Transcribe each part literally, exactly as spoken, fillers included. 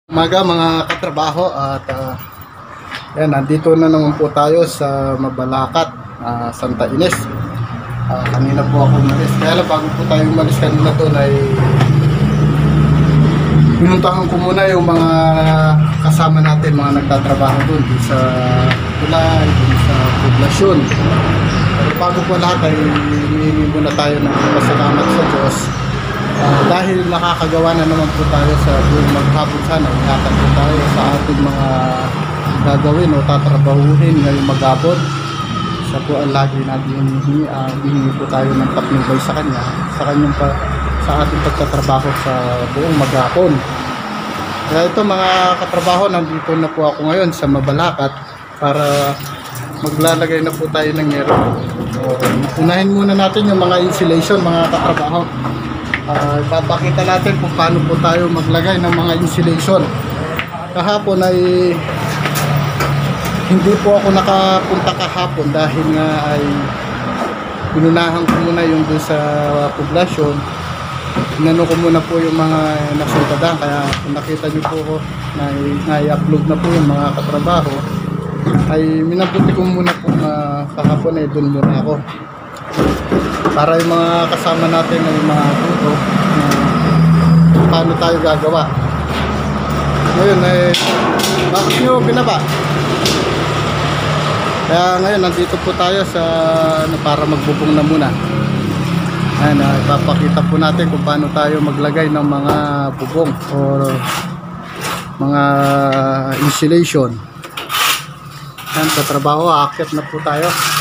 Umaga mga katrabaho at uh, yan, nandito na naman po tayo sa Mabalacat, uh, Santa Ines. Uh, kanina po ako umalis. Kaya lang bago po tayo umalis kanina doon ay pinuntahan ko muna yung mga kasama natin, mga nagtatrabaho doon sa tulay, doon sa poblasyon. Pero bago po lahat ay hihingi muna tayo ng pasalamat sa Diyos. Uh, dahil nakakagawa na naman po tayo sa buong maghapon sana, ingatan po tayo sa ating mga gagawin o tatrabahuhin ngayong maghapon. Sa po ang lagi natin hinihingi, uh, hihingi po tayo ng patnubay sa Kanya, sa Kanyang pa, sa ating pagtatrabaho sa buong maghapon. Kaya ito mga katrabaho, nandito na po ako ngayon sa Mabalacat para maglalagay na po tayo ng yero. So, unahin muna natin yung mga insulation mga katrabaho. Uh, ipapakita natin kung paano po tayo maglagay ng mga insulation. Kahapon ay hindi po ako nakapunta kahapon dahil nga ay pinunahan ko muna yung doon sa poblasyon. Inano ko muna po yung mga nasuntadan, kaya kung nakita nyo po ko na i-upload na po yung mga katrabaho ay minabuti ko muna po na kahapon ay doon muna ako para yung mga kasama natin ay mga tuto na paano tayo gagawa. Ngayon eh, bakit nyo binaba? Kaya ngayon nandito po tayo sa ano, para magbubong na muna. Ayan, uh, ipapakita po natin kung paano tayo maglagay ng mga bubong o mga insulation. Ayan, sa trabaho, aakyat na po tayo.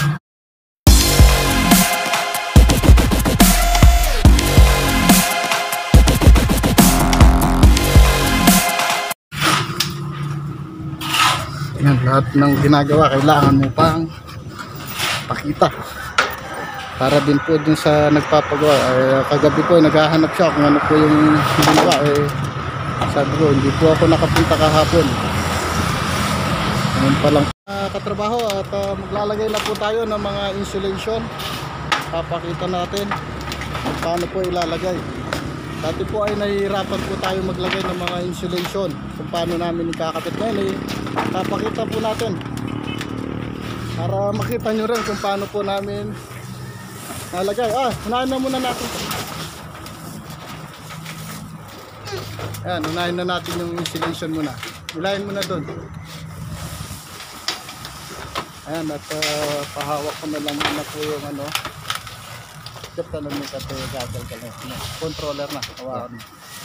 Yan, lahat ng ginagawa kailangan mo pang pakita para din po dun sa nagpapagawa. Eh, kagabi po naghahanap siya kung ano po yung ginawa. Eh, sabi ko hindi po ako nakapunta kahapon. Ngayon pa lang uh, katrabaho at uh, maglalagay na po tayo ng mga insulation. Papakita natin kung paano po ilalagay. Dati po ay nahihirapan po tayo maglagay ng mga insulation. Kung paano namin ikakapit ngayon eh, papakita po natin para makita nyo rin kung paano po namin nalagay. Ah, unahin na muna natin. Ayan, unahin na natin yung insulation muna. Ilahin muna doon. Ayan, at uh, pahawak ko na lang muna po yung ano. Ito na naman kasi gagal ka na. Controller na, hawakan mo.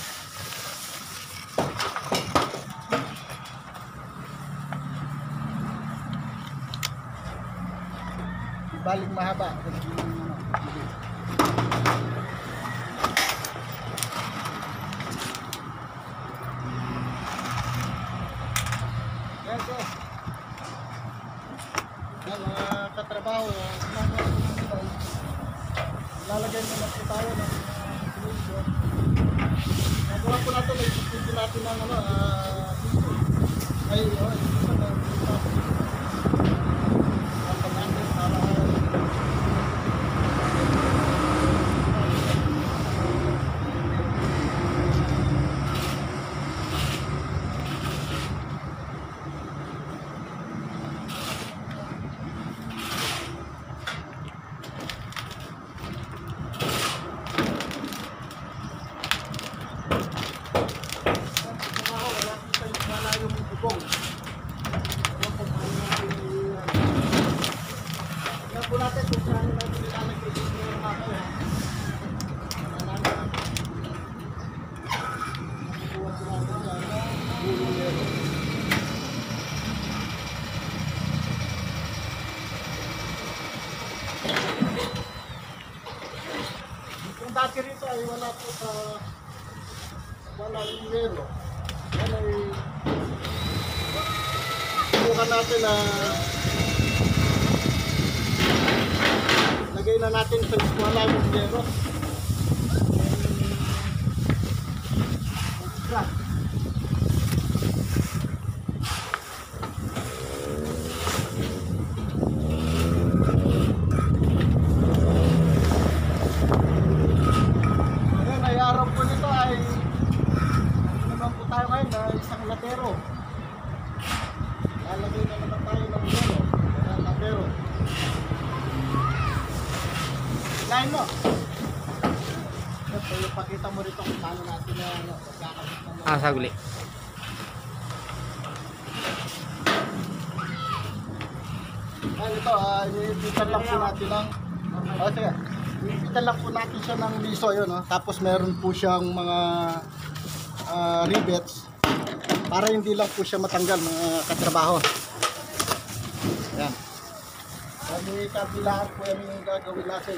Balik mahaba. Yan po. Yan mga katrabaho. Lalagay mo na po tayo ng insulation. Nagawa po natin, nag-isipin natin ng ano, uh, ay, oh, ito na, kung dati rito ay wala po sa wala yung yero. Yan ay subukan natin na lagay na natin sa wala yung yero. Ayan, ay araw po nito ay naman po tayo ngayon na isang yero. Lalagay na naman tayo ng yero. Ayan, ng yero. Lain mo. Ito, ipakita mo rito kung paano natin na ano, pagkakabit ng mga. Ah, sagli. Ayan, ito, uh, ipitan lang po natin ng, o oh, sige, ipitan lang po natin siya ng liso, yun, oh. Tapos meron po siyang mga uh, rivets para hindi lang po siya matanggal, mga katrabaho. Ayan. Sabi kabilaan po yan yung gagawin natin.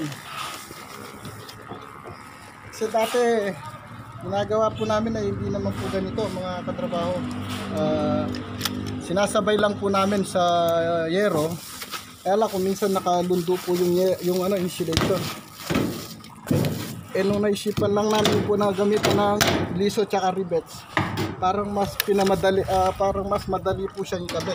Kasi dati, ginagawa po namin na hindi naman po ganito, mga katrabaho. Uh, sinasabay lang po namin sa uh, yero. Kaya lang kung minsan nakalundo po yung, yung ano, insulation. Eh nung naisipan lang namin po na gamitan ng liso tsaka rivets, parang mas pinamadali, uh, parang mas madali po siyang ikabit.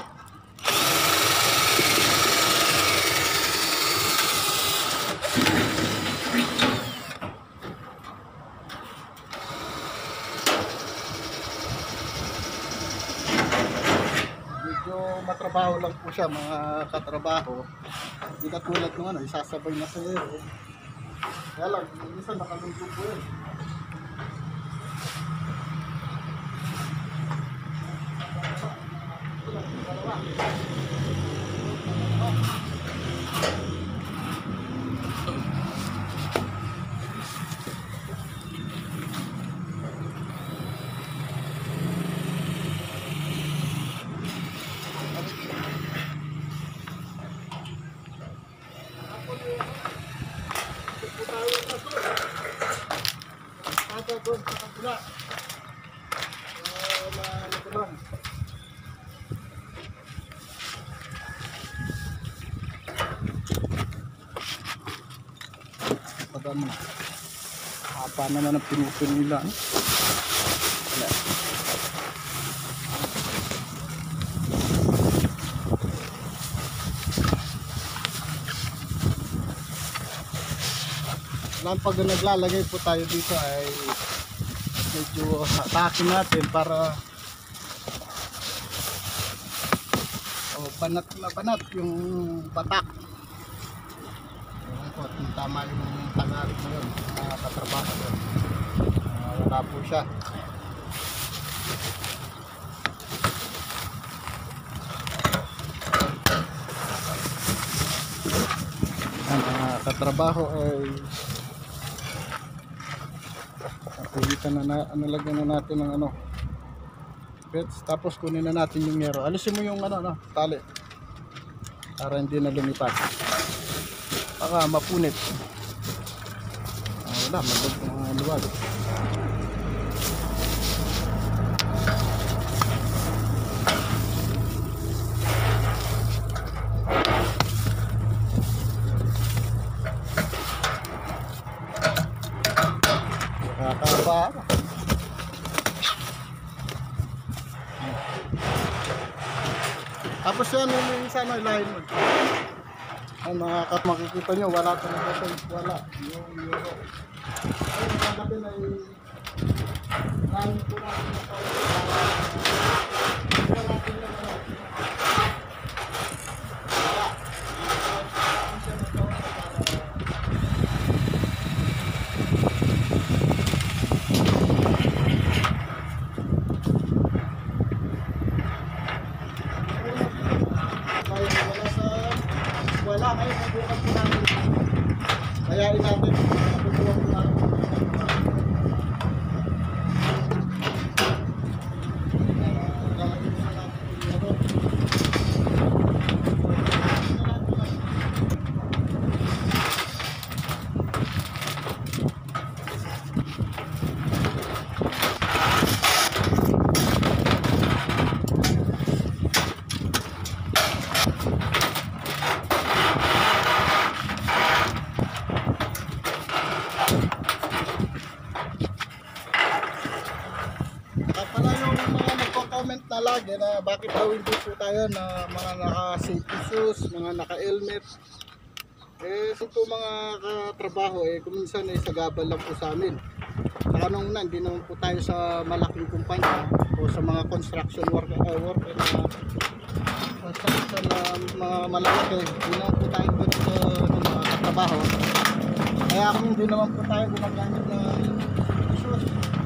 Matrabaho lang po siya, mga katrabaho. Hindi katulad ng ano, isasabay na sa yero. Kaya lang, minsan nakalundo po yun. Doon sa kabila. Uh, na natulang. Pagano na. Hapa naman ang pinupin nila. Wala. Lang pag naglalagay po tayo dito ay medyo hatakin natin para oh, banat na banat yung batak. Ayan po, tama yung Tagalog na yun, uh, katrabaho yun. Uh, wala po siya. Ang uh, katrabaho ay Pilitan na, na nalagyan na natin ng ano bets, tapos kunin na natin yung yero. Alisin mo yung ano, ano tali para hindi na lumipat, baka mapunit. Ah, wala, magod ng mga luwag. Kakaba. Tapos yan yung minsan ay lahin mo. Ay mga kat, makikita nyo, wala talaga ito. Wala. Yung euro. Ay mga natin ay lahin po natin na ito. Wala natin yung ano. Wala, ngayon nabukas po natin. Kayain natin. Nabukuha po natin. Pala yung mga nagko-comment na lagi na bakit daw hindi po tayo na mga naka-safety shoes, mga naka-helmet. Eh, so po mga katrabaho, eh, kuminsan eh, sagabal lang po sa amin. Saka nung una, hindi naman po tayo sa malaking kumpanya. o sa mga construction worker, uh, worker na construction na mga malalaki, hindi naman po tayo doon sa ano, mga trabaho. Kaya kung hindi naman po tayo gumagamit ng shoes,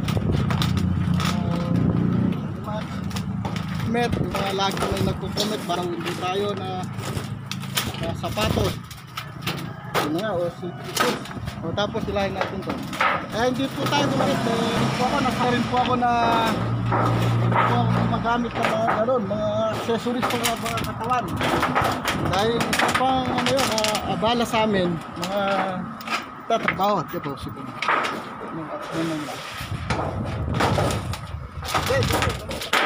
uh, mga met, mga lagi na nagkukomment, parang hindi tayo na, na sapatos. Yun nga, o shoes. O tapos ilahin natin to. Eh hindi po tayo gumamit. Eh, po ako, nasa rin po ako na hindi po ako magamit ng mga ganun, mga accessories sa mga mga katawan. Dahil isa pang ano yun, uh, abala sa amin, mga tatrabaho. Ito po, sige. Yan lang lang. Okay, okay.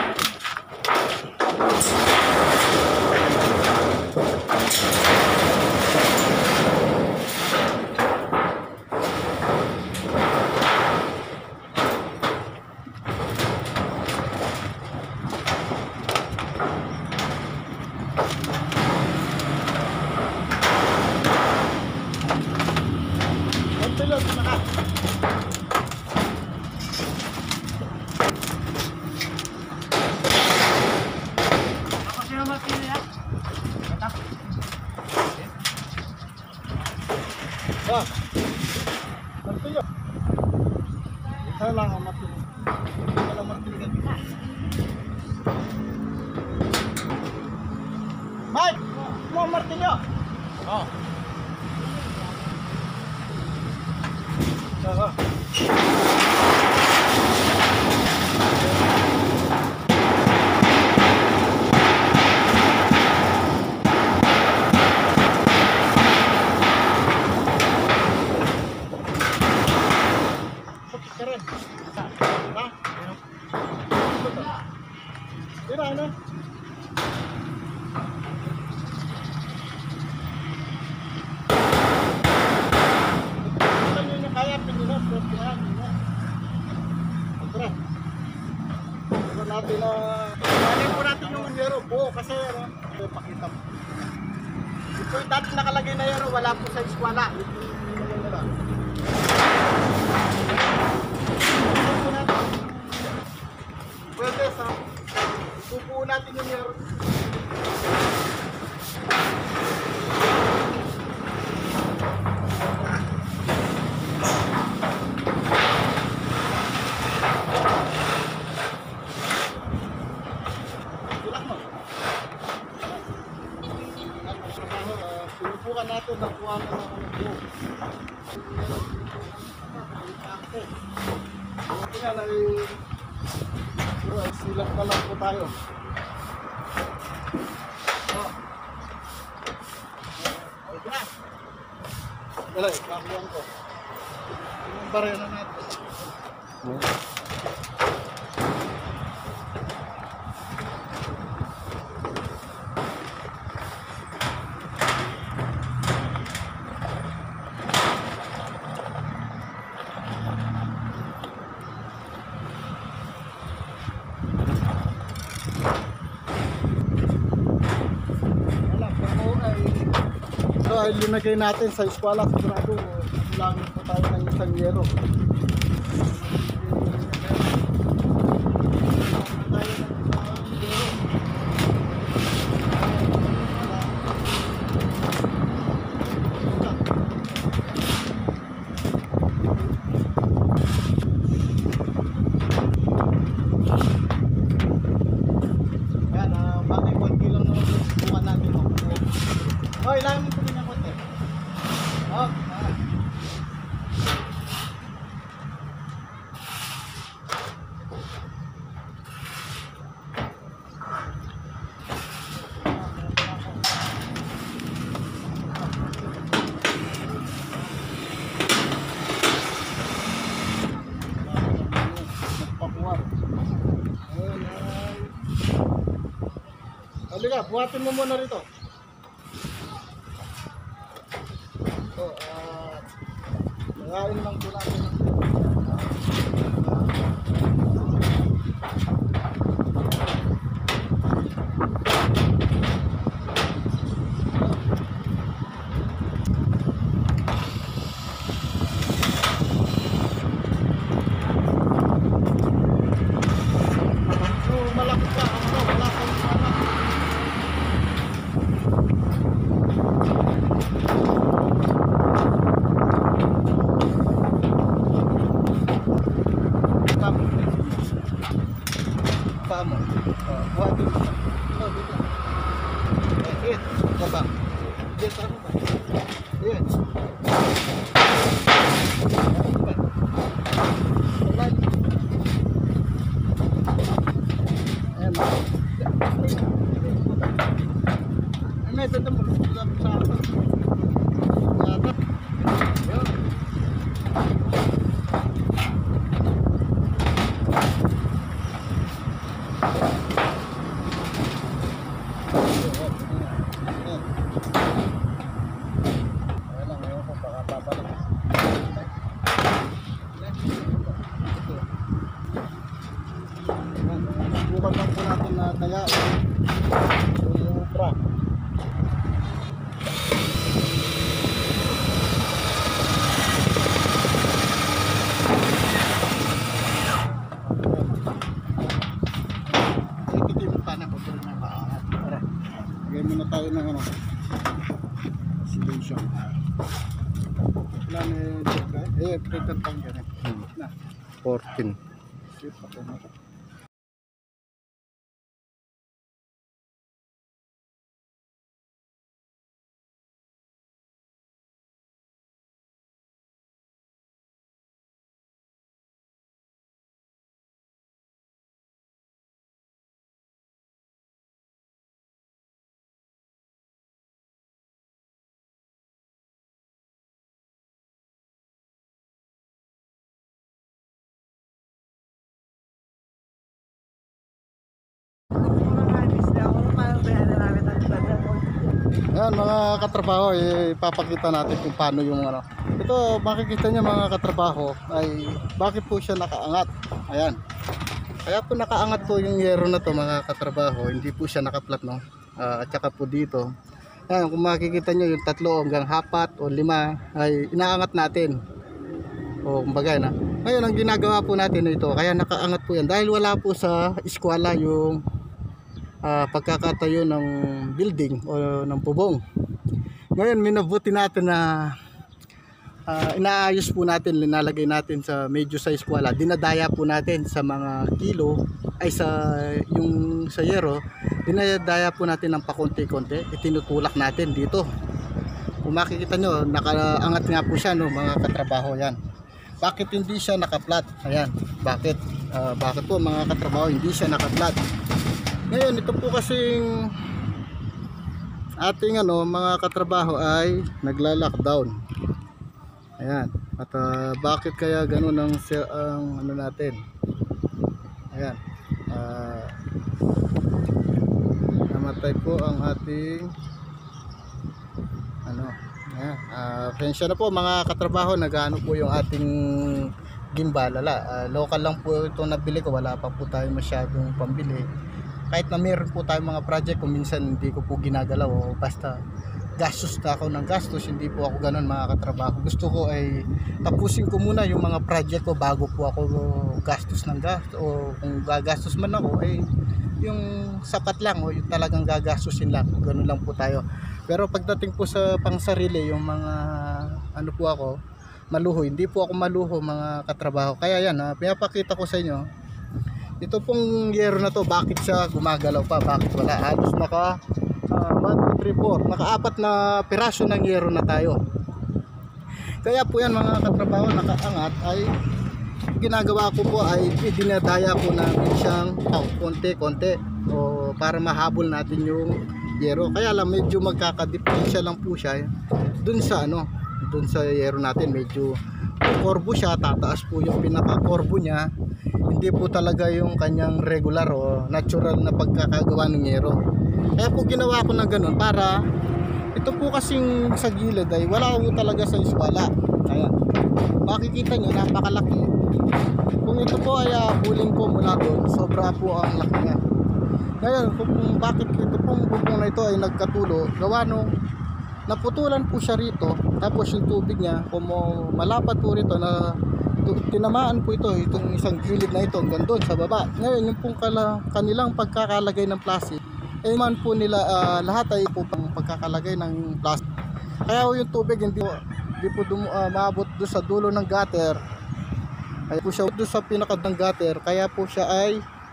Tulog na ka. Ako siya mapili ya. Kata. Ah. Mantuyo. Isa lang ang mapili. Isa lang mapili ka. Mike, mo martilyo. Oh. Aha. Keren. Ha? Tira na. Kaya pinunod ko kaya niya. Tara. Wala natin na kunin po natin yung yero po kasi ano, ito pakita mo. Ito yung dati nakalagay na yero, wala po sa eskwela. Pwede sa pupuo natin yung yero. Sinubukan natin na kuha na ng ano po. Buti nga na eh, silap na lang po tayo. Oh. Okay na. Dala, kakuhaan ko. Yung barena natin. So ay linagay natin sa eskwela, sigurado langit po tayo ng isang yero. Yan, uh, bakit konti lang naman buwan natin. Hoy, lang mo din ang konti. Oh, ah. Nagpakuha. Ayun, ay. Halika, buhatin mo muna rito. So, ah, magain lang po natin. paa mo. Oh, buhatin mo. Oh, dito. Ayan, baba. Ayan, tama ba? Ayan. Ayan. Ayan, ito mo. Sa akin. Ayan. Subukan lang po natin na kaya yung upra. Ititin mo pa na po na paangat. Tara, lagay muna tayo ng ano, solution. Wala na yung check guys. Eh, pretend pang ganyan na fourteen. sweet pa po na ito. Ayan mga katrabaho, ipapakita natin kung paano yung ano. Ito makikita nyo mga katrabaho ay bakit po siya nakaangat. Ayan. Kaya po nakaangat po yung yero na to mga katrabaho. Hindi po siya nakaplat no. Uh, at saka po dito. Ayan, kung makikita nyo yung tatlo hanggang apat o lima ay inaangat natin. O kumbaga na. Ngayon ang ginagawa po natin ito, kaya nakaangat po yan dahil wala po sa eskwela yung Uh, pagkakatayo ng building o ng bubong. Ngayon minabuti natin na uh, inaayos po natin, linalagay natin sa medyo sa eskwela, dinadaya po natin sa mga kilo ay sa yung sa yero, dinadaya po natin ng pakonti-konti, itinutulak natin dito. Kung makikita nyo, nakaangat nga po siya no, mga katrabaho. Yan. Bakit hindi siya nakaplat? Ayan, bakit? Uh, bakit po mga katrabaho hindi siya nakaplat? Ngayon ito po kasing ating ano mga katrabaho ay nagla-lockdown. Ayan. At uh, bakit kaya ganoon ang, ang ano natin? Ayan. Uh, namatay po ang ating ano. Ayan. Uh, pensya na po mga katrabaho, nagano po yung ating gimbal. Uh, local lang po ito nabili ko, wala pa po tayo masyadong pambili. Kahit na meron po tayong mga project, kung minsan hindi ko po ginagalaw o basta gastos na ako ng gastos, hindi po ako ganun mga katrabaho. Gusto ko ay tapusin ko muna yung mga project ko bago po ako gastos ng gastos, o kung gagastos man ako ay yung sapat lang o yung talagang gagastusin lang, ganun lang po tayo. Pero pagdating po sa pangsarili, yung mga ano po ako, maluho, hindi po ako maluho mga katrabaho. Kaya yan, ha, pinapakita ko sa inyo ito pong yero na to, bakit siya gumagalaw pa, bakit wala. Halos naka uh, one, two, three, four, naka-apat na piraso ng yero na tayo. Kaya po yan mga katrabaho, nakaangat ay ginagawa ko po ay dinadaya po namin siyang oh, konti-konti o para mahabol natin yung yero. Kaya lang medyo magkakadiferensya lang po siya dun sa ano, dun sa yero natin. Medyo korbo siya, tataas po yung pinaka-korbo niya. Hindi po talaga yung kanyang regular o natural na pagkakagawa ng yero. Kaya po ginawa ko na ganun para ito po kasing sa gilid ay wala po talaga sa eskwela. Ayan. Makikita nyo, napakalaki. Kung ito po ay uh, buling po mula doon, sobra po ang laki niya. Ngayon, kung bakit ito pong bubong na ito ay nagkatulo, gawa nung naputulan po siya rito, tapos yung tubig niya, kung malapad po rito na tinamaan po ito, itong isang gilid na ito hanggang doon sa baba. Ngayon yung pong kala, kanilang pagkakalagay ng plastic, eh man po nila uh, lahat ay po pang pagkakalagay ng plastic. Kaya yung tubig hindi po, hindi po dumu, uh, maabot doon sa dulo ng gutter. Ay po siya doon sa pinakad ng gutter, kaya po siya ay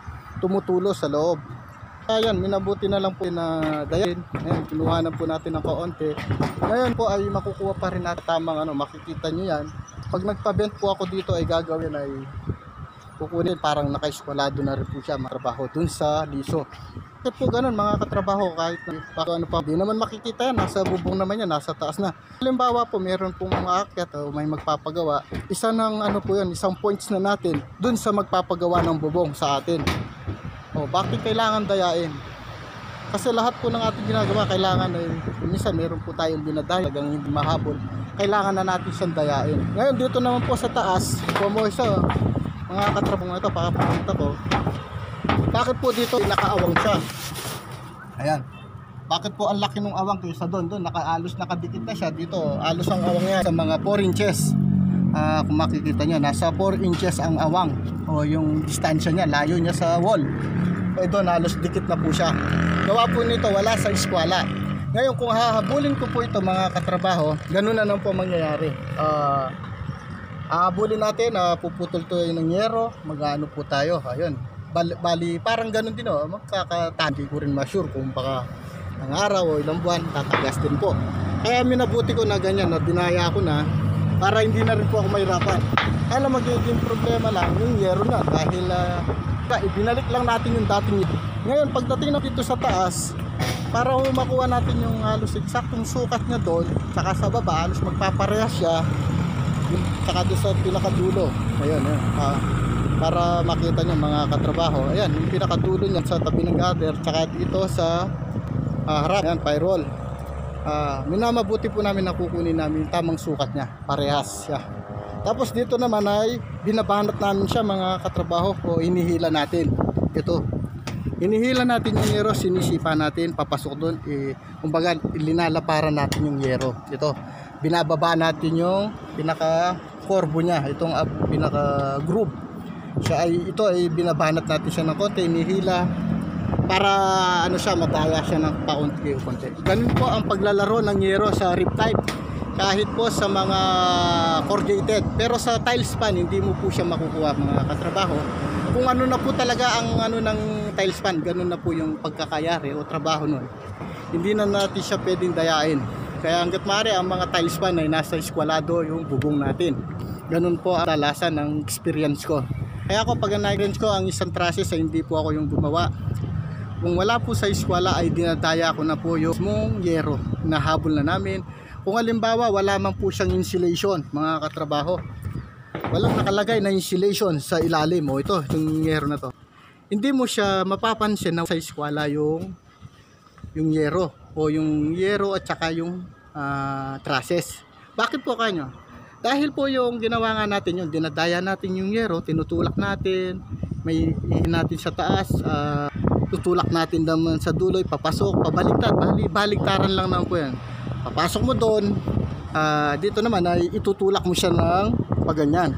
tumutulo sa loob. Ayan, minabuti na lang po na dayan. Ayan, kinuha na po natin ng kaunti. Ngayon po ay makukuha pa rin natin tamang ano, makikita nyo yan. Pag nagpa-bent po ako dito ay gagawin ay kukunin, parang naka-eskwalado na rin po siya matrabaho dun sa liso. Kasi po ganun mga katrabaho, kahit na baka ano pa, di naman makikita yan, nasa bubong naman yan, nasa taas na. Halimbawa po, meron pong mga aakyat o may magpapagawa, isa ng ano po yun, isang points na natin dun sa magpapagawa ng bubong sa atin. O, bakit kailangan dayain? Kasi lahat po ng ating ginagawa, kailangan ay, minsan meron po tayong binadaya, hanggang hindi mahabol, kailangan na natin siyang dayain. Ngayon dito naman po sa taas, po mo isa, mga katrabaho ito, pakapunta ko. Bakit po dito nakaawang siya? Ayan. Bakit po ang laki ng awang kaysa doon? Doon nakaalos nakadikit na siya. Dito alos ang awang niya sa mga four inches. Uh, kung makikita niyo, nasa four inches ang awang o yung distansya niya, layo niya sa wall. Eh doon halos dikit na po siya. Gawa po nito wala sa eskwela. Ngayon kung hahabulin ko po ito mga katrabaho, ganun na lang po mangyayari. Ah uh, Aabulin natin, uh, puputol to ng yero, mag-ano po tayo, ayun. Bali, bali parang ganun din oh, magkakatandi ko rin ma-sure kung baka ang araw o ilang buwan, tatagas din po. Kaya minabuti ko na ganyan, na dinaya ko na, para hindi na rin po ako mahirapan. Kaya magiging problema lang, yung yero na, dahil uh, ibinalik lang natin yung dating yero. Ngayon, pagdating na dito sa taas, para makuha natin yung halos eksaktong sukat niya doon, saka sa baba, halos magpaparehas siya, saka doon sa pinakadulo. Ayun, ayun. Uh, para makita nyo mga katrabaho, ayan yung pinakadulo niya sa tabi ng gutter, saka dito sa uh, harap, ayan, pyrol. Uh, minamabuti po namin na kukunin namin yung tamang sukat niya, parehas siya. Tapos dito naman ay binabanat namin siya mga katrabaho, o hinihila natin. Ito, hinihila natin yung yero, sinisipa natin, papasok doon, eh, kumbaga ilinalaparan natin yung yero. Ito, binababa natin yung pinaka korbo niya, itong uh, pinaka groove. Siya ay ito ay binabanat natin siya ng konti, inihila para ano siya, madaya siya ng paunti o konti. Ganun po ang paglalaro ng yero sa rip type, kahit po sa mga corrugated. Pero sa tiles pan hindi mo po siya makukuha mga katrabaho. Kung ano na po talaga ang ano ng tiles pan, ganun na po yung pagkakayari o trabaho nun. Hindi na natin siya pwedeng dayain. Kaya hanggat maaari ang mga tiles pan ay nasa eskwalado yung bubong natin. Ganun po ang talasan ng experience ko. Kaya ako pag na-experience ko ang isang trusses ay hindi po ako yung gumawa. Kung wala po sa eskwela ay dinadaya ko na po yung mong yero na habol na namin. Kung halimbawa wala man po siyang insulation mga katrabaho, walang nakalagay na insulation sa ilalim o ito, yung yero na to, hindi mo siya mapapansin na sa eskwela yung yung yero o yung yero at saka yung uh, trusses. Bakit po kanyo? Dahil po yung ginawa nga natin yung dinadaya natin yung yero, tinutulak natin, may ihin natin sa taas, uh, tutulak natin naman sa dulo, papasok, pabaliktad, bali, baliktaran lang naman po yan. Papasok mo doon, uh, dito naman ay itutulak mo siya ng paganyan.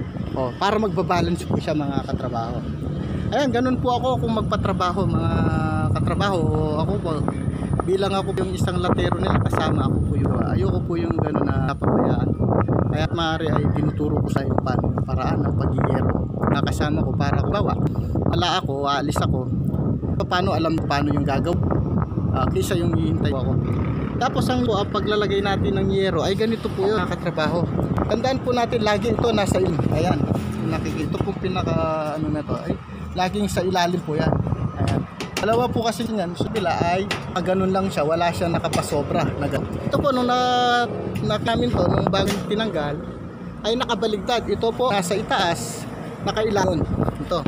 O, para magbabalance po siya mga katrabaho. Ayan, ganun po ako kung magpatrabaho mga katrabaho. Ako po, bilang ako yung isang latero nila, kasama ako po yung, ayoko po yung gano'n na napabayaan. Kaya maaari ay tinuturo ko sa iyo paano yung paraan ng pag-iyero. Nakasama ko para kung bawa, wala ako, aalis ako, paano alam paano yung gagawin. Uh, kisa yung hihintay ako. Tapos ang, uh, paglalagay natin ng yero ay ganito po yun mga katrabaho. Tandaan po natin lagi ito nasa ilalim. Ayan, nakikita po pinaka ano na to ay laging sa ilalim po yan. Ayan. Dalawa po kasi yan, so nila ay ganun lang siya, wala siya nakapasobra. Ito po nung na, na namin to, nung bagong tinanggal, ay nakabaligtad. Ito po nasa itaas, nakailangon. Ito.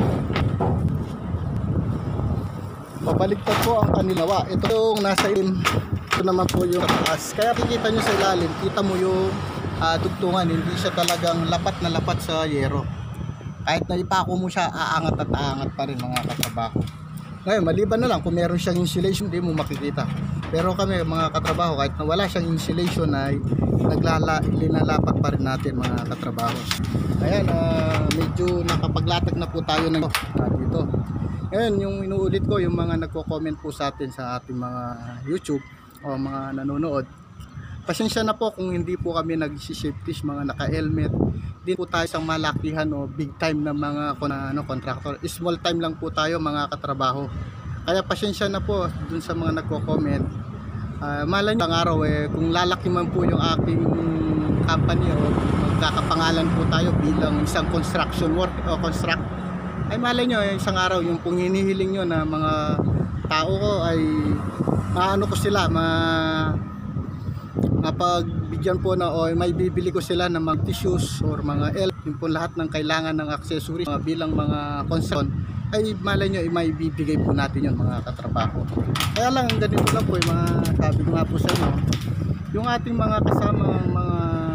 Pabaligtad po ang kanilawa. Ito yung nasa ilalim. Ito naman po yung taas. Kaya kikita nyo sa ilalim, kita mo yung uh, dugtungan. Hindi siya talagang lapat na lapat sa yero. Kahit na ipako mo siya, aangat at aangat pa rin mga katrabaho. Ngayon, maliban na lang kung meron siyang insulation, hindi mo makikita. Pero kami mga katrabaho, kahit na wala siyang insulation ay naglala, ilinalapat pa rin natin mga katrabaho. Ayan, uh, medyo nakapaglatag na po tayo ng uh, dito. Ngayon, yung inuulit ko, yung mga nagko-comment po sa atin sa ating mga YouTube o mga nanonood, pasensya na po kung hindi po kami nag-safety, mga naka-helmet, din po tayo sa malakihan o big time na mga kon- ano, contractor. Small time lang po tayo mga katrabaho. Kaya pasensya na po dun sa mga nagko-comment. Uh, malay nyo, ang araw eh, kung lalaki man po yung aking company o magkakapangalan po tayo bilang isang construction work o construct, ay malay nyo eh, isang araw yung pong hinihiling nyo na mga tao ko ay maano ko sila, ma mapagbigyan po na o may bibili ko sila ng mga tissues or mga elf, yung po lahat ng kailangan ng accessories mga bilang mga concern, ay malay nyo ay may bibigay po natin yun mga katrabaho. Kaya lang ganito lang po yung mga sabi ko nga po sa inyo, yung ating mga kasama mga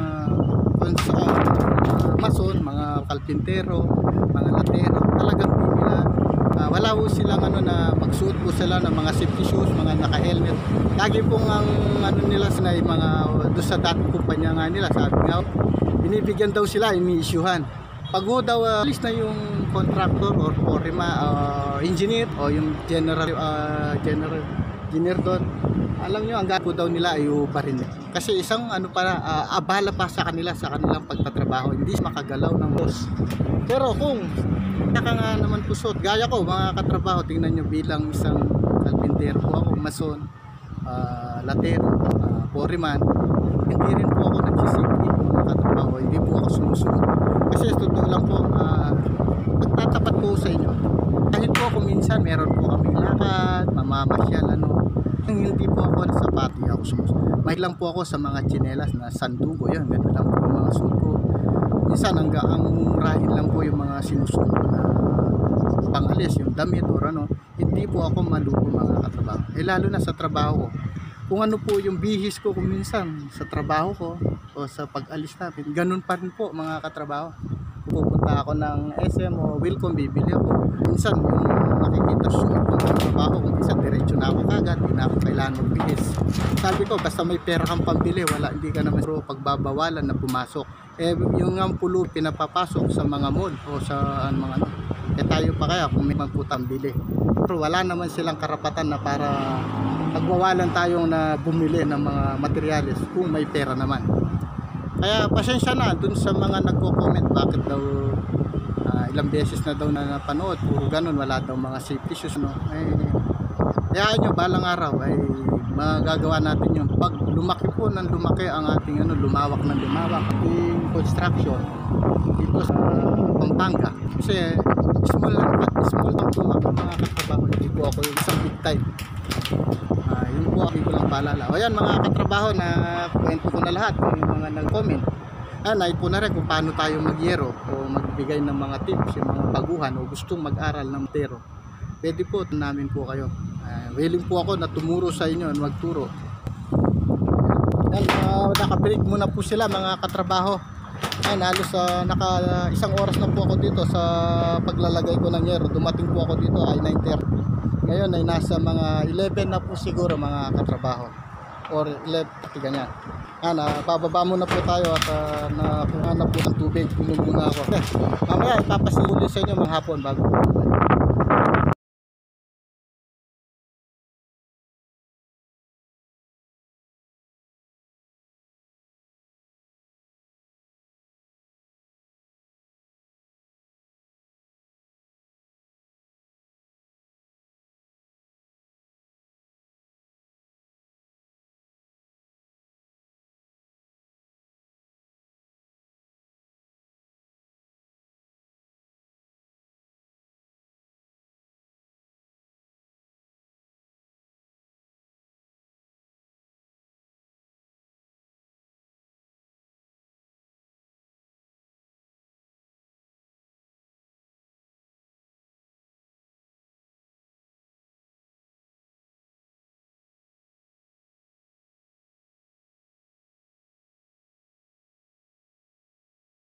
concern, mga mason, mga kalpintero, mga latero, talagang di nila uh, wala po silang ano na magsuot po sila ng mga safety shoes, mga naka-helmet. Lagi pong ang ano nila sa mga doon sa dating kumpanya nga nila, sabi nga binibigyan daw sila, ini-issuehan. Pag ho daw uh, alis na yung contractor or forima, uh, engineer o yung general uh, general engineer doon, alam nyo ang gapo daw nila ay ubarin. Kasi isang ano para uh, abala pa sa kanila sa kanilang pagtatrabaho, hindi makagalaw ng boss. Pero kung naka nga naman pusot, gaya ko mga katrabaho, tingnan nyo bilang isang carpenter po ako, mason, uh, latero, uh, foreman, hindi rin po ako nagsisipin mga katrabaho, hindi po ako sumusunod. Kasi totoo lang po, uh, nagtatapat po sa inyo. Kahit po kung minsan meron po kaming lakad, mamamasyal, ano, hindi po ako sa pati ako sumusunod. May lang po ako sa mga tsinelas na sandugo, yan, gano'n lang po yung mga suot ko. Minsan hanggang ang rahin lang po yung mga sinusuot na pangalis, yung damit or ano, hindi po ako malupo mga katrabaho. Eh lalo na sa trabaho ko. Kung ano po yung bihis ko kung minsan sa trabaho ko o sa pag-alis natin, ganun pa rin po mga katrabaho. Pupunta ako ng S M o Wilcom, bibili ako. Minsan yung nakikita suot ko ng trabaho, kung minsan diretso na ako kagad, hindi na ako kailangan magbihis. Sabi ko, basta may pera kang pambili, wala, hindi ka naman pero pagbabawalan na pumasok. Eh yung ang pulo pinapapasok sa mga mall o sa ano, mga ano, eh tayo pa kaya kung may magputang bili. Pero wala naman silang karapatan na para pagbawalan tayong na bumili ng mga materyales kung may pera naman. Kaya pasensya na dun sa mga nagko-comment bakit daw uh, ilang beses na daw na napanood, puro ganun, wala daw mga safety shoes, no? Eh, kaya nyo balang araw ay magagawa natin yun. Pag lumaki po ng lumaki ang ating ano, lumawak ng lumawak ating construction dito sa Pampanga, kasi small lang, small lang po ako mga katrabaho, hindi po ako yung isang big time. Uh, yun po ako lang paalala. O yan mga katrabaho, na kwento ko na lahat yung mga nag-comment. Ah, nai po na rin kung paano tayo magyero o magbigay ng mga tips yung mga baguhan o gustong mag-aral ng tero. Pwede po namin po kayo. Uh, willing po ako na tumuro sa inyo, magturo. Yan, uh, naka-break muna po sila mga katrabaho. Ay, halos uh, naka uh, isang oras na po ako dito sa paglalagay ko ng yero. Dumating po ako dito ay nine thirty. Ngayon ay nasa mga eleven na po siguro mga katrabaho. Or eleven, ganyan. Yan, uh, bababa muna po tayo at uh, nakuha na po ng tubig. Inom muna ako. Okay. Mamaya ipapasimuli sa inyo mga hapon bago po.